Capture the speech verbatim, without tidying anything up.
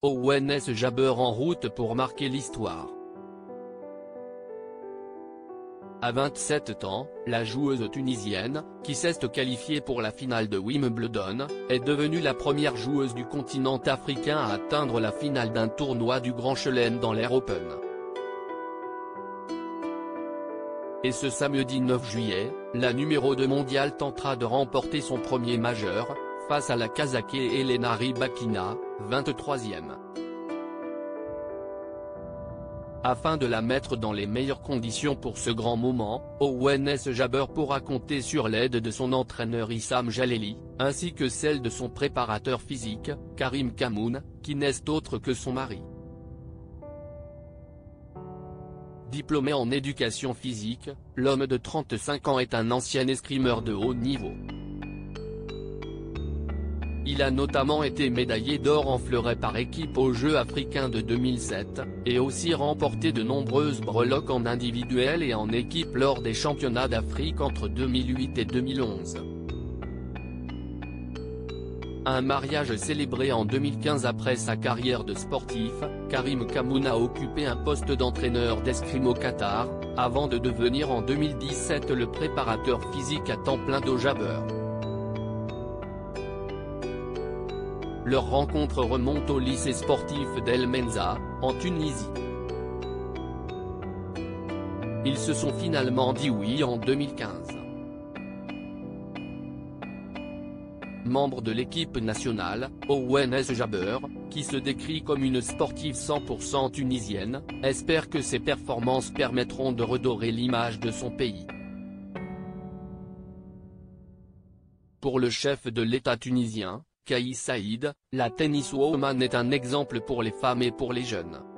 Owens Jabeur en route pour marquer l'histoire. À vingt-sept ans, la joueuse tunisienne, qui s'est qualifiée pour la finale de Wimbledon, est devenue la première joueuse du continent africain à atteindre la finale d'un tournoi du Grand Chelem dans l'Air Open. Et ce samedi neuf juillet, la numéro deux mondiale tentera de remporter son premier majeur, face à la Kazakhe Elena Rybakina, vingt-troisième. Afin de la mettre dans les meilleures conditions pour ce grand moment, Owens Jabeur pourra compter sur l'aide de son entraîneur Issam Jaleli, ainsi que celle de son préparateur physique, Karim Khamoun, qui n'est autre que son mari. Diplômé en éducation physique, l'homme de trente-cinq ans est un ancien escrimeur de haut niveau. Il a notamment été médaillé d'or en fleuret par équipe aux Jeux africains de deux mille sept, et aussi remporté de nombreuses breloques en individuel et en équipe lors des championnats d'Afrique entre deux mille huit et deux mille onze. Un mariage célébré en deux mille quinze. Après sa carrière de sportif, Karim Khamoun a occupé un poste d'entraîneur d'escrime au Qatar, avant de devenir en deux mille dix-sept le préparateur physique à temps plein d'O Jabeur. Leur rencontre remonte au lycée sportif d'El Menza, en Tunisie. Ils se sont finalement dit oui en deux mille quinze. Membre de l'équipe nationale, Owens Jabeur, qui se décrit comme une sportive cent pour cent tunisienne, espère que ses performances permettront de redorer l'image de son pays. Pour le chef de l'État tunisien, Kais Saïed, la tenniswoman est un exemple pour les femmes et pour les jeunes.